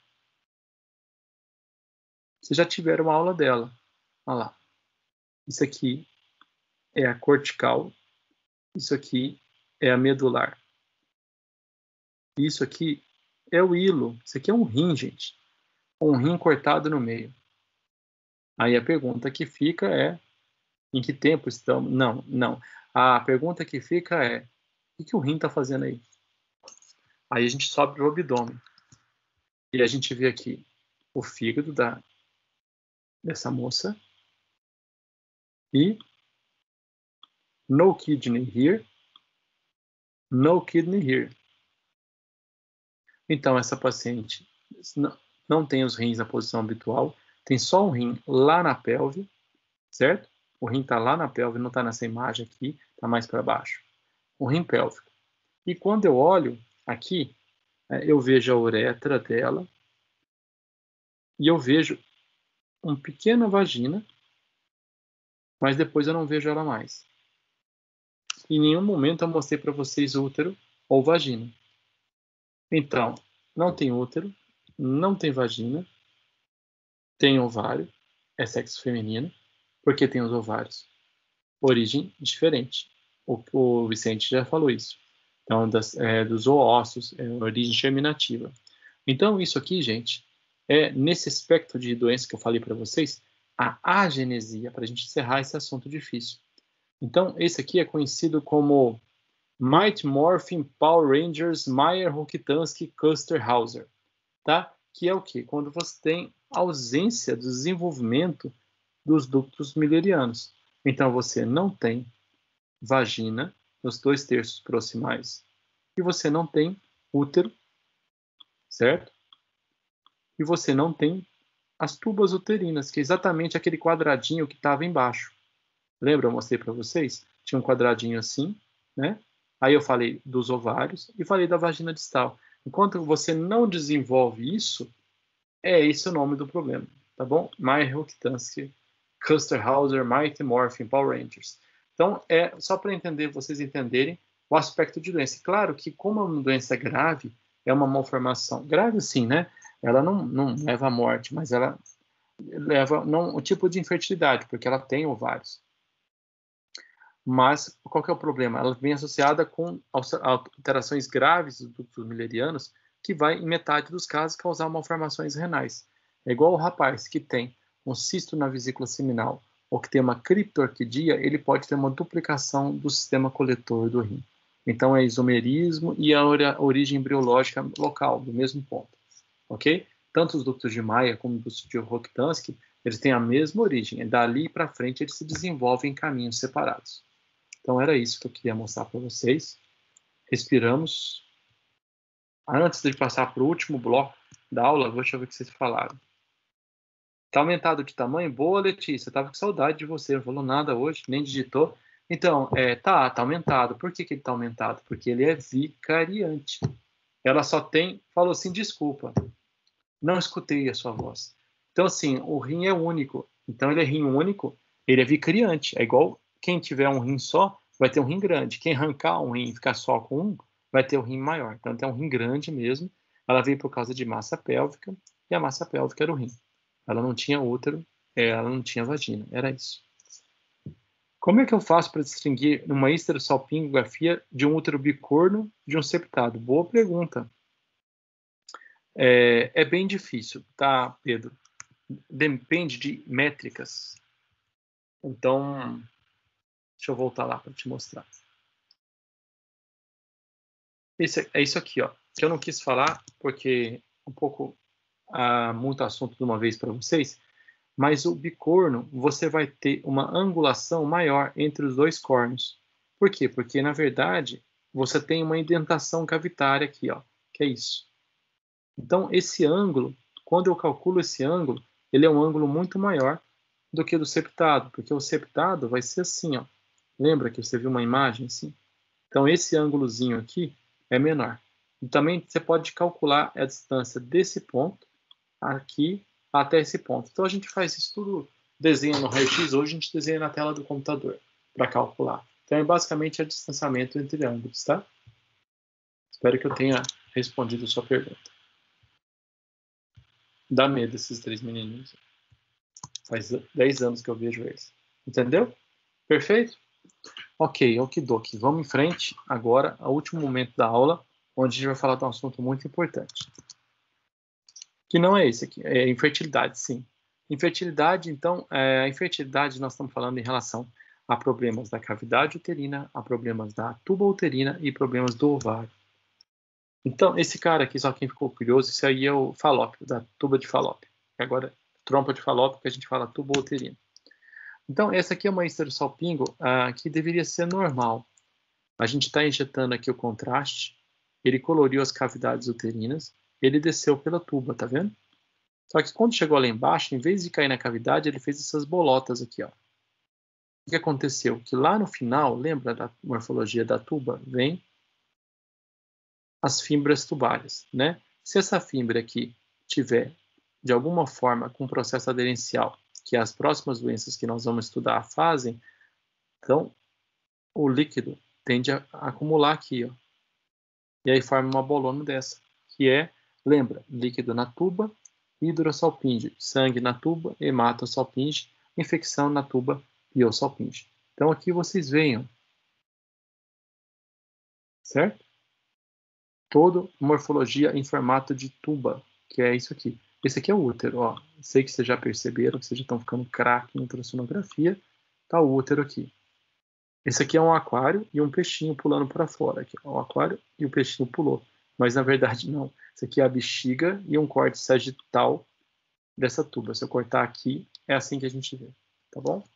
Speaker 1: Vocês já tiveram uma aula dela. Olha lá. Isso aqui é a cortical. Isso aqui é a medular. Isso aqui é o hilo. Isso aqui é um rim, gente. Um rim cortado no meio. Aí a pergunta que fica é: em que tempo estamos? Não, não. A pergunta que fica é: o que o rim está fazendo aí? Aí a gente sobe para o abdômen. E a gente vê aqui o fígado da, dessa moça. E no kidney here. No kidney here. Então, essa paciente não, não tem os rins na posição habitual. Tem só um rim lá na pelve, certo? O rim está lá na pelve, não está nessa imagem aqui, está mais para baixo. O rim pélvico. E quando eu olho aqui, eu vejo a uretra dela e eu vejo uma pequena vagina, mas depois eu não vejo ela mais. Em nenhum momento eu mostrei para vocês útero ou vagina. Então, não tem útero, não tem vagina, tem ovário, é sexo feminino, porque tem os ovários. Origem diferente. O, o Vicente já falou isso. Então, das, é, dos oócitos, é origem germinativa. Então, isso aqui, gente, é nesse espectro de doença que eu falei para vocês, a agenesia, para a gente encerrar esse assunto difícil. Então, esse aqui é conhecido como Mighty Morphin Power Rangers Mayer-Rokitansky Kuster-Hauser, tá? Que é o quê? Quando você tem ausência do desenvolvimento dos ductos millerianos. Então, você não tem vagina nos dois terços proximais e você não tem útero, certo? E você não tem as tubas uterinas, que é exatamente aquele quadradinho que estava embaixo. Lembra? Eu mostrei para vocês? Tinha um quadradinho assim, né? Aí eu falei dos ovários e falei da vagina distal. Enquanto você não desenvolve isso, é esse o nome do problema, tá bom? Mayer-Rokitansky Kuster-Hauser Mighty Morphin Power Rangers. Então, é só para entender, vocês entenderem o aspecto de doença. Claro que, como é uma doença grave, é uma malformação. Grave, sim, né? Ela não, não leva à morte, mas ela leva não, o tipo de infertilidade, porque ela tem ovários. Mas qual que é o problema? Ela vem associada com alterações graves dos ductos millerianos, que vai, em metade dos casos, causar malformações renais. É igual o rapaz que tem um cisto na vesícula seminal ou que tem uma criptorquidia, ele pode ter uma duplicação do sistema coletor do rim. Então, é isomerismo e a origem embriológica local, do mesmo ponto. Ok? Tanto os ductos de Mayer como os ductos de Rokitansky, eles têm a mesma origem. E dali para frente, eles se desenvolvem em caminhos separados. Então, era isso que eu queria mostrar para vocês. Respiramos. Antes de passar para o último bloco da aula, deixa eu ver o que vocês falaram. Está aumentado de tamanho? Boa, Letícia. Estava com saudade de você. Não falou nada hoje, nem digitou. Então, é, tá, tá aumentado. Por que, que ele está aumentado? Porque ele é vicariante. Ela só tem... Falou assim, desculpa. Não escutei a sua voz. Então, assim, o rim é único. Então, ele é rim único, ele é vicariante. É igual quem tiver um rim só, vai ter um rim grande. Quem arrancar um rim e ficar só com um, vai ter um rim maior. Então, tem um rim grande mesmo. Ela veio por causa de massa pélvica, e a massa pélvica era o rim. Ela não tinha útero, ela não tinha vagina. Era isso. Como é que eu faço para distinguir uma histerosalpingografia de um útero bicorno de um septado? Boa pergunta. É, é bem difícil, tá, Pedro? Depende de métricas. Então, deixa eu voltar lá para te mostrar. Esse, é isso aqui, ó, que eu não quis falar porque um pouco ah, muito assunto de uma vez para vocês, mas o bicorno, você vai ter uma angulação maior entre os dois cornos. Por quê? Porque, na verdade, você tem uma indentação cavitária aqui, ó, que é isso. Então, esse ângulo, quando eu calculo esse ângulo, ele é um ângulo muito maior do que o do septado, porque o septado vai ser assim, ó. Lembra que você viu uma imagem assim? Então, esse ângulozinho aqui é menor. E também você pode calcular a distância desse ponto aqui até esse ponto. Então, a gente faz isso tudo, desenha no raio-x, hoje a gente desenha na tela do computador para calcular. Então, é basicamente o distanciamento entre ângulos, tá? Espero que eu tenha respondido a sua pergunta. Dá medo esses três menininhos. Faz dez anos que eu vejo eles. Entendeu? Perfeito? Ok, okidoki. Vamos em frente agora ao último momento da aula, onde a gente vai falar de um assunto muito importante. Que não é esse aqui, é infertilidade, sim. Infertilidade, então, é, a infertilidade nós estamos falando em relação a problemas da cavidade uterina, a problemas da tuba uterina e problemas do ovário. Então, esse cara aqui, só quem ficou curioso, esse aí é o falópio, da tuba de falópio. Agora, trompa de falópio, que a gente fala tuba uterina. Então, essa aqui é uma esterossalpingo ah, que deveria ser normal. A gente está injetando aqui o contraste, ele coloriu as cavidades uterinas, ele desceu pela tuba, tá vendo? Só que quando chegou lá embaixo, em vez de cair na cavidade, ele fez essas bolotas aqui, ó. O que aconteceu? Que lá no final, lembra da morfologia da tuba? Vem as fibras tubárias, né? Se essa fibra aqui tiver, de alguma forma, com processo aderencial, que as próximas doenças que nós vamos estudar fazem, então o líquido tende a acumular aqui, ó. E aí forma uma bolona dessa, que é, lembra, líquido na tuba, hidrossalpinge, sangue na tuba, hematosalpinge, infecção na tuba, biosalpinge. Então aqui vocês veem, ó, certo? Toda morfologia em formato de tuba, que é isso aqui. Esse aqui é o útero, ó. Sei que vocês já perceberam, que vocês já estão ficando craque em ultrassonografia. Tá o útero aqui. Esse aqui é um aquário e um peixinho pulando para fora. Aqui, ó, o aquário e o peixinho pulou. Mas na verdade não. Esse aqui é a bexiga e um corte sagital dessa tuba. Se eu cortar aqui, é assim que a gente vê. Tá bom?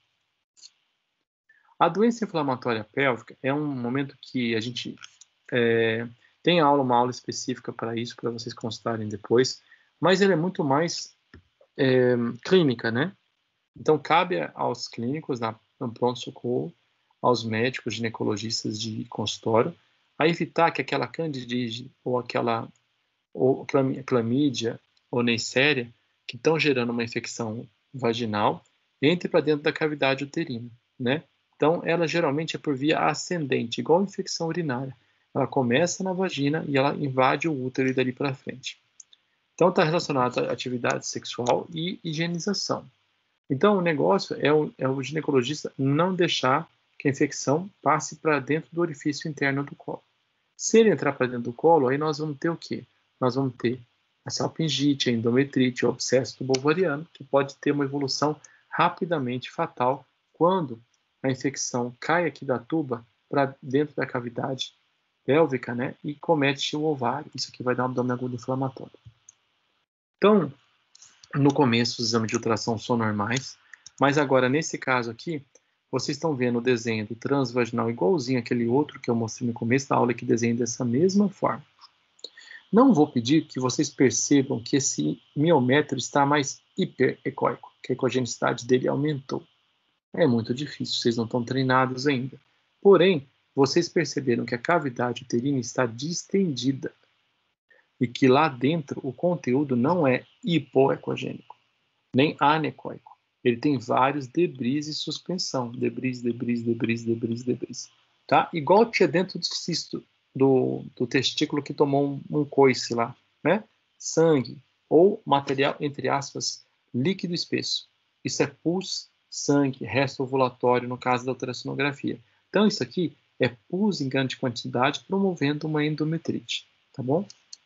Speaker 1: A doença inflamatória pélvica é um momento que a gente é, tem aula, uma aula específica para isso, para vocês consultarem depois, mas ele é muito mais é, clínica, né? Então, cabe aos clínicos, na, no pronto-socorro, aos médicos ginecologistas de consultório, a evitar que aquela candidíase ou aquela ou clamídia ou neisseria, que estão gerando uma infecção vaginal, entre para dentro da cavidade uterina, né? Então, ela geralmente é por via ascendente, igual a infecção urinária. Ela começa na vagina e ela invade o útero e dali para frente. Então, está relacionado à atividade sexual e higienização. Então, o negócio é o, é o ginecologista não deixar que a infecção passe para dentro do orifício interno do colo. Se ele entrar para dentro do colo, aí nós vamos ter o quê? Nós vamos ter a salpingite, a endometrite, o abscesso tubovariano, que pode ter uma evolução rapidamente fatal quando a infecção cai aqui da tuba para dentro da cavidade pélvica, né, e comete o ovário. Isso aqui vai dar um abdômen agudo inflamatório. Então, no começo, os exames de ultrassom são normais, mas agora, nesse caso aqui, vocês estão vendo o desenho do transvaginal igualzinho àquele outro que eu mostrei no começo da aula, que desenha dessa mesma forma. Não vou pedir que vocês percebam que esse miométrio está mais hiperecóico, que a ecogenicidade dele aumentou. É muito difícil, vocês não estão treinados ainda. Porém, vocês perceberam que a cavidade uterina está distendida e que lá dentro o conteúdo não é hipoecogênico, nem anecoico. Ele tem vários debris e suspensão. Debris, debris, debris, debris, debris. Tá? Igual tinha dentro do cisto do, do testículo que tomou um, um coice lá, né? Sangue ou material, entre aspas, líquido espesso. Isso é pus, sangue, resto ovulatório no caso da ultrassonografia. Então isso aqui é pus em grande quantidade promovendo uma endometrite, tá bom?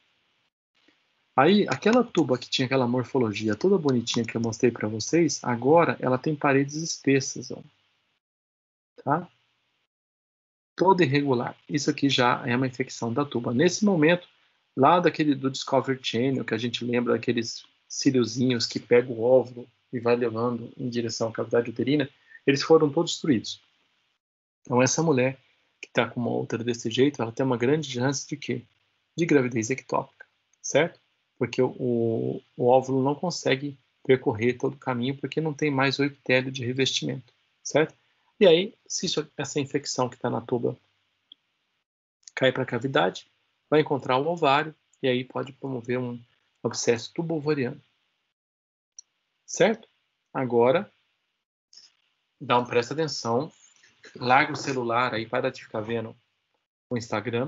Speaker 1: Aí, aquela tuba que tinha aquela morfologia toda bonitinha que eu mostrei para vocês, agora ela tem paredes espessas, ó, tá? Toda irregular. Isso aqui já é uma infecção da tuba. Nesse momento, lá daquele do Discovery Channel, que a gente lembra daqueles cíliozinhos que pegam o óvulo e vai levando em direção à cavidade uterina, eles foram todos destruídos. Então, essa mulher que está com uma outra desse jeito, ela tem uma grande chance de quê? De gravidez ectópica, certo? Porque o, o óvulo não consegue percorrer todo o caminho porque não tem mais o epitélio de revestimento, certo? E aí, se isso, essa infecção que está na tuba cai para a cavidade, vai encontrar o ovário e aí pode promover um abscesso tubo-ovariano, certo? Agora, dá um presta atenção, larga o celular aí, para de ficar vendo o Instagram,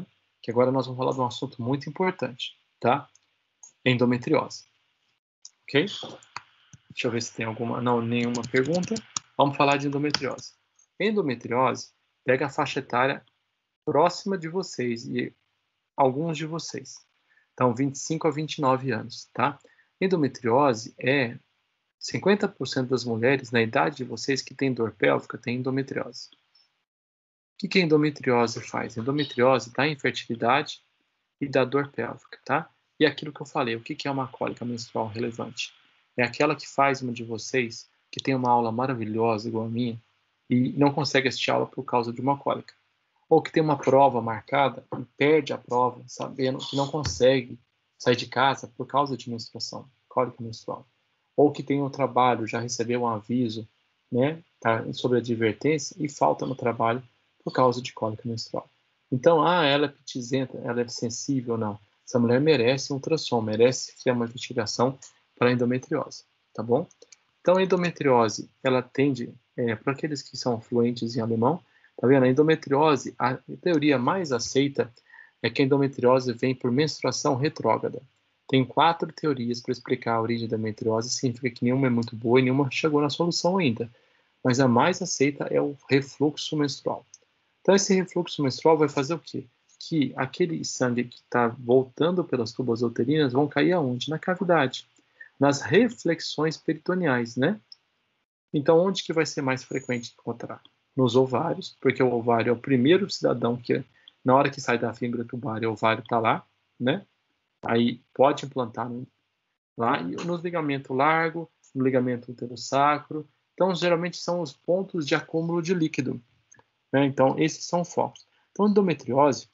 Speaker 1: que agora nós vamos falar de um assunto muito importante, tá? Endometriose. Ok? Deixa eu ver se tem alguma... Não, nenhuma pergunta. Vamos falar de endometriose. Endometriose pega a faixa etária próxima de vocês e alguns de vocês. Então, vinte e cinco a vinte e nove anos, tá? Endometriose é cinquenta por cento das mulheres na idade de vocês que têm dor pélvica têm endometriose. O que, que a endometriose faz? A endometriose dá infertilidade e dá dor pélvica, tá? E aquilo que eu falei, o que, que é uma cólica menstrual relevante? É aquela que faz uma de vocês que tem uma aula maravilhosa igual a minha e não consegue assistir a aula por causa de uma cólica. Ou que tem uma prova marcada e perde a prova sabendo que não consegue sair de casa por causa de menstruação, cólica menstrual. Ou que tem um trabalho, já recebeu um aviso, né, tá, sobre advertência e falta no trabalho por causa de cólica menstrual. Então, ah, ela é pitizenta, ela é sensível, não. Essa mulher merece um ultrassom, merece ter uma investigação para endometriose, tá bom? Então, a endometriose, ela tende, é, para aqueles que são fluentes em alemão, tá vendo? A endometriose, a teoria mais aceita é que a endometriose vem por menstruação retrógrada. Tem quatro teorias para explicar a origem da endometriose, significa que nenhuma é muito boa e nenhuma chegou na solução ainda. Mas a mais aceita é o refluxo menstrual. Então, esse refluxo menstrual vai fazer o quê? Que aquele sangue que está voltando pelas tubas uterinas vão cair aonde? Na cavidade, nas reflexões peritoneais, né? Então, onde que vai ser mais frequente encontrar? Nos ovários, porque o ovário é o primeiro cidadão que, na hora que sai da fímbria tubular, o ovário está lá, né? Aí pode implantar lá, e no ligamento largo, no ligamento uterosacro. Então, geralmente são os pontos de acúmulo de líquido. Né? Então, esses são focos. Então, endometriose,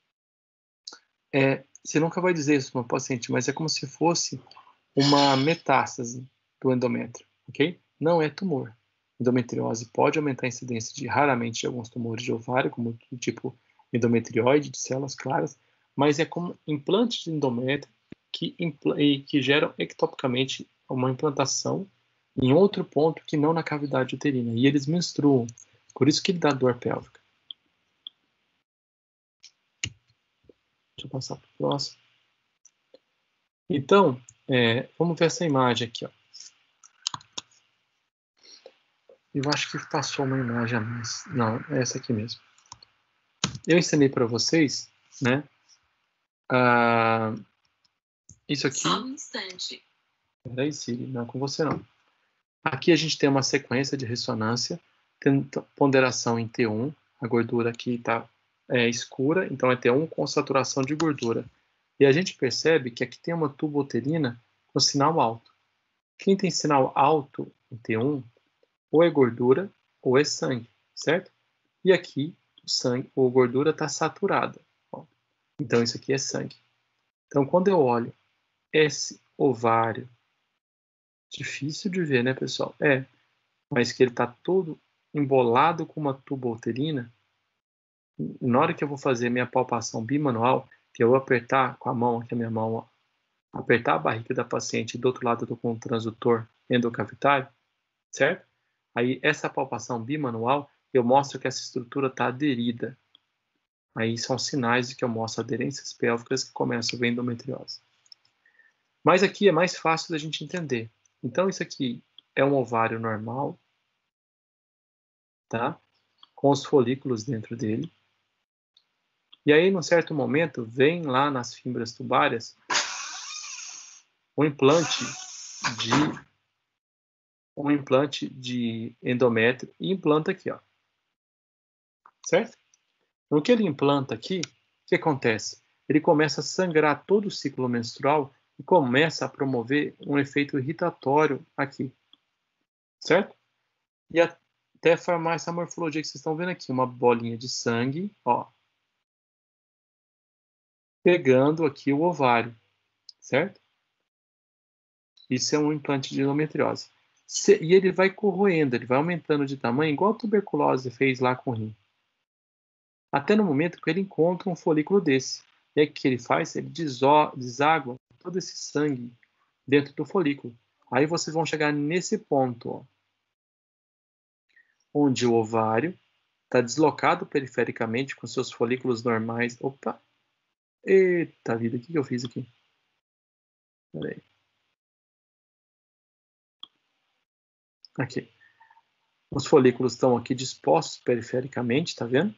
Speaker 1: é, você nunca vai dizer isso para uma paciente, mas é como se fosse uma metástase do endométrio, ok? Não é tumor. Endometriose pode aumentar a incidência de, raramente, de alguns tumores de ovário, como do tipo endometrioide, de células claras, mas é como implantes de endométrio que, impl que geram ectopicamente uma implantação em outro ponto que não na cavidade uterina. E eles menstruam. Por isso que ele dá dor pélvica. Deixa eu passar para o próximo. Então, é, vamos ver essa imagem aqui. Ó. Eu acho que passou uma imagem a mais. Não, é essa aqui mesmo. Eu ensinei para vocês, né? Ah, isso aqui. Só um instante. Peraí, Siri, não é com você não. Aqui a gente tem uma sequência de ressonância, tem ponderação em T um. A gordura aqui está é, escura, então é T um com saturação de gordura. E a gente percebe que aqui tem uma tuba uterina com sinal alto. Quem tem sinal alto em T um, ou é gordura ou é sangue, certo? E aqui o sangue ou gordura está saturada. Ó. Então isso aqui é sangue. Então quando eu olho esse ovário, difícil de ver, né, pessoal? É, mas que ele está todo embolado com uma tuba uterina. Na hora que eu vou fazer minha palpação bimanual, que eu vou apertar com a mão, aqui a minha mão, ó, apertar a barriga da paciente e do outro lado eu estou com um transdutor endocavitário, certo? Aí essa palpação bimanual, eu mostro que essa estrutura está aderida. Aí são sinais de que eu mostro aderências pélvicas que começam a ver endometriose. Mas aqui é mais fácil da gente entender. Então isso aqui é um ovário normal, tá? Com os folículos dentro dele. E aí, num certo momento, vem lá nas fímbrias tubárias um implante de um implante de endométrio e implanta aqui, ó. Certo? No que ele implanta aqui, o que acontece? Ele começa a sangrar todo o ciclo menstrual e começa a promover um efeito irritatório aqui. Certo? E até formar essa morfologia que vocês estão vendo aqui, uma bolinha de sangue, ó, pegando aqui o ovário, certo? Isso é um implante de endometriose. E ele vai corroendo, ele vai aumentando de tamanho, igual a tuberculose fez lá com o rim. Até no momento que ele encontra um folículo desse. E aí o que ele faz? Ele deságua todo esse sangue dentro do folículo. Aí vocês vão chegar nesse ponto, ó, onde o ovário está deslocado perifericamente com seus folículos normais. Opa! Eita vida, o que eu fiz aqui? Peraí. Aqui. Os folículos estão aqui dispostos perifericamente, tá vendo?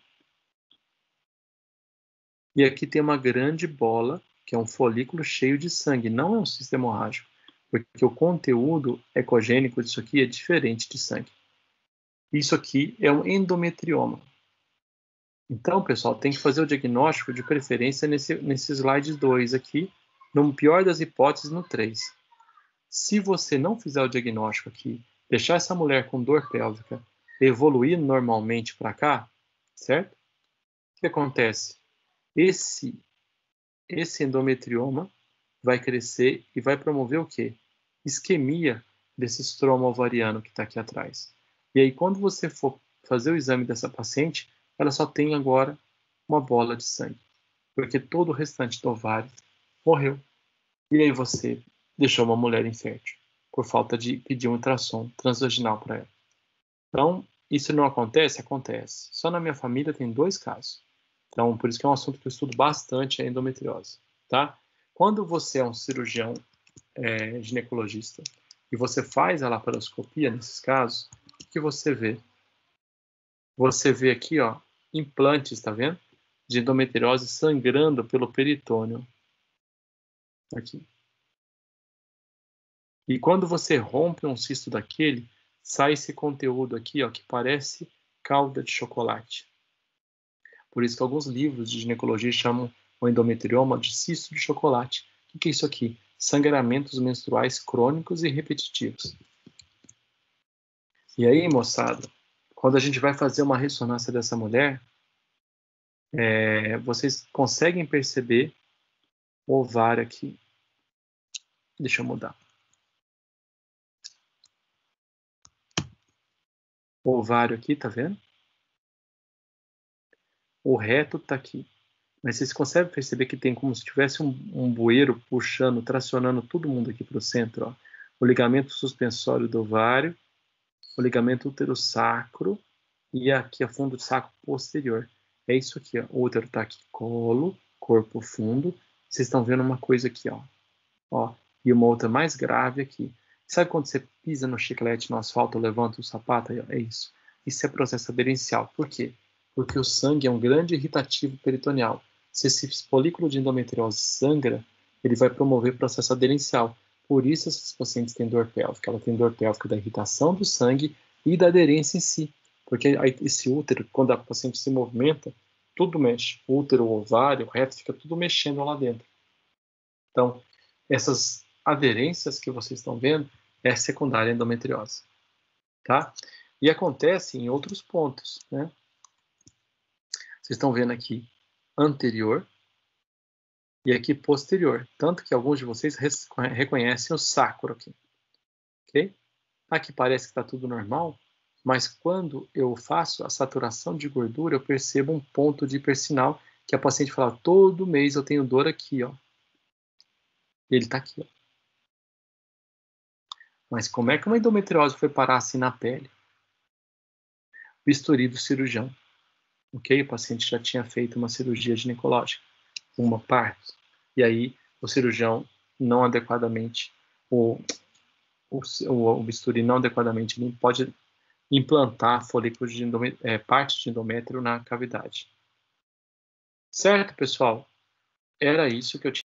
Speaker 1: E aqui tem uma grande bola, que é um folículo cheio de sangue. Não é um sistema hemorrágico, porque o conteúdo ecogênico disso aqui é diferente de sangue. Isso aqui é um endometrioma. Então, pessoal, tem que fazer o diagnóstico de preferência nesse, nesse slide dois aqui, no pior das hipóteses, no três. Se você não fizer o diagnóstico aqui, deixar essa mulher com dor pélvica evoluir normalmente para cá, certo? O que acontece? Esse, esse endometrioma vai crescer e vai promover o quê? Isquemia desse estroma ovariano que está aqui atrás. E aí, quando você for fazer o exame dessa paciente, ela só tem agora uma bola de sangue, porque todo o restante do ovário morreu. E aí você deixou uma mulher infértil, por falta de pedir um ultrassom transvaginal para ela. Então, isso não acontece? Acontece. Só na minha família tem dois casos. Então, por isso que é um assunto que eu estudo bastante, a endometriose. Tá? Quando você é um cirurgião é, ginecologista e você faz a laparoscopia nesses casos, o que você vê? Você vê aqui, ó, implantes, tá vendo? De endometriose sangrando pelo peritônio. Aqui. E quando você rompe um cisto daquele, sai esse conteúdo aqui, ó, que parece calda de chocolate. Por isso que alguns livros de ginecologia chamam o endometrioma de cisto de chocolate. O que é isso aqui? Sangramentos menstruais crônicos e repetitivos. E aí, moçada, quando a gente vai fazer uma ressonância dessa mulher, é, vocês conseguem perceber o ovário aqui. Deixa eu mudar. O ovário aqui, tá vendo? O reto tá aqui. Mas vocês conseguem perceber que tem como se tivesse um, um bueiro puxando, tracionando todo mundo aqui para o centro. Ó. O ligamento suspensório do ovário, o ligamento útero-sacro e aqui a fundo do saco posterior. É isso aqui, ó. O útero está aqui, colo, corpo fundo. Vocês estão vendo uma coisa aqui, ó. ó. E uma outra mais grave aqui. Sabe quando você pisa no chiclete, no asfalto, levanta o sapato? É isso. Isso é processo aderencial. Por quê? Porque o sangue é um grande irritativo peritoneal. Se esse folículo de endometriose sangra, ele vai promover processo aderencial. Por isso essas pacientes têm dor pélvica. Ela tem dor pélvica da irritação do sangue e da aderência em si. Porque esse útero, quando a paciente se movimenta, tudo mexe. O útero, o ovário, o reto, fica tudo mexendo lá dentro. Então, essas aderências que vocês estão vendo é secundária endometriose. Tá? E acontece em outros pontos, né? Vocês estão vendo aqui anterior e aqui posterior. Tanto que alguns de vocês reconhecem o sacro aqui. Ok? Aqui parece que está tudo normal, mas quando eu faço a saturação de gordura, eu percebo um ponto de hipersinal que a paciente fala, todo mês eu tenho dor aqui, ó. E ele está aqui, ó. Mas como é que uma endometriose foi parar assim na pele? Bisturi do cirurgião. Ok? O paciente já tinha feito uma cirurgia ginecológica, uma parto. E aí o cirurgião não adequadamente, o, o, o bisturi não adequadamente pode implantar folículos de endométrio, é, parte de endométrio na cavidade. Certo, pessoal? Era isso que eu tinha.